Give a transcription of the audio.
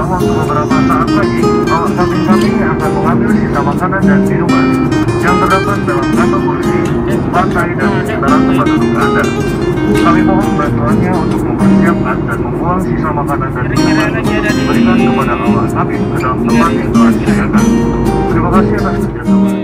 dalam waktu beberapa saat lagi, awak kami akan mengambil sisa makanan dan minuman yang terdapat dalam kantong kursi, lantai, dan sekitaran tempat duduk Anda. Kami mohon bantuannya untuk mempersiapkan dan membuang sisa makanan dan minuman diberikan kepada awak kami ke dalam tempat yang telah disediakan. Terima kasih atas kerjasama.